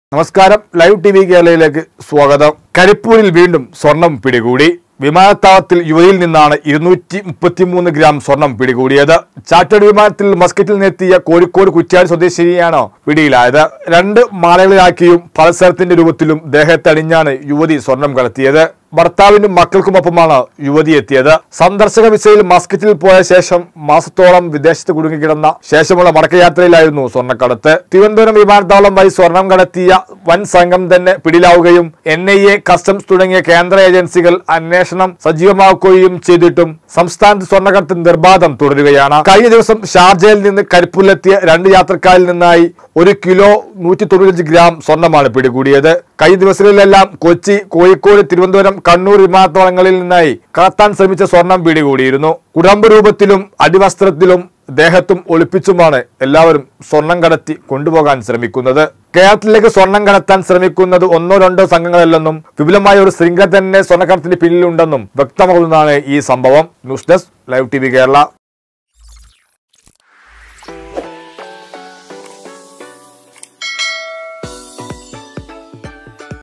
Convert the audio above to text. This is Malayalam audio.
നമസ്കാരം. ലൈവ് ടി വി കേരളയിലേക്ക് സ്വാഗതം. കരിപ്പൂരിൽ വീണ്ടും സ്വർണം പിടികൂടി. വിമാനത്താവളത്തിൽ യുവതിയിൽ നിന്നാണ് 233 ഗ്രാം സ്വർണം പിടികൂടിയത്. ചാർട്ടേഡ് വിമാനത്തിൽ മസ്കറ്റിൽ നിന്നെത്തിയ കോഴിക്കോട് കുറ്റ്യാടി സ്വദേശിനിയാണ് പിടിയിലായത്. 2 മാലകളിലാക്കിയും പൾസരത്തിന്റെ രൂപത്തിലും ദേഹത്തണിഞ്ഞാണ് യുവതി സ്വർണം കടത്തിയത്. ഭർത്താവിനും മക്കൾക്കുമൊപ്പമാണ് യുവതി എത്തിയത്. സന്ദർശക വിസയിൽ മസ്കറ്റിൽ പോയ ശേഷം മാസത്തോളം വിദേശത്ത് കുടുങ്ങിക്കിടന്ന ശേഷമുള്ള മടക്കയാത്രയിലായിരുന്നു സ്വർണ്ണക്കടത്ത്. തിരുവനന്തപുരം വിമാനത്താവളം വഴി സ്വർണം കടത്തിയ വൻ സംഘം തന്നെ പിടിയിലാവുകയും NIA, കസ്റ്റംസ് തുടങ്ങിയ കേന്ദ്ര ഏജൻസികൾ അന്വേഷണം സജീവമാക്കുകയും ചെയ്തിട്ടും സംസ്ഥാനത്ത് സ്വർണ്ണക്കടത്ത് നിർബാധം തുടരുകയാണ്. കഴിഞ്ഞ ദിവസം ഷാർജയിൽ നിന്ന് കരിപ്പൂരിലെത്തിയ 2 യാത്രക്കാരിൽ നിന്നായി 1 കിലോ 195 ഗ്രാം സ്വർണമാണ് പിടികൂടിയത്. കഴിഞ്ഞ ദിവസങ്ങളിലെല്ലാം കൊച്ചി, കോഴിക്കോട്, തിരുവനന്തപുരം, കണ്ണൂർ വിമാനത്താവളങ്ങളിൽ നിന്നായി കടത്താൻ ശ്രമിച്ച സ്വർണം പിടികൂടിയിരുന്നു. കുടമ്പ് രൂപത്തിലും അടിവസ്ത്രത്തിലും ദേഹത്തും ഒളിപ്പിച്ചുമാണ് എല്ലാവരും സ്വർണം കടത്തി കൊണ്ടുപോകാൻ ശ്രമിക്കുന്നത്. കേരളത്തിലേക്ക് സ്വർണം കടത്താൻ ശ്രമിക്കുന്നത് 1-2 സംഘങ്ങളല്ലെന്നും വിപുലമായ ഒരു ശൃംഖല തന്നെ സ്വർണ്ണക്കടത്തിന് പിന്നിലുണ്ടെന്നും വ്യക്തമാകുന്നതാണ് ഈ സംഭവം. News desk, live T V Kerala.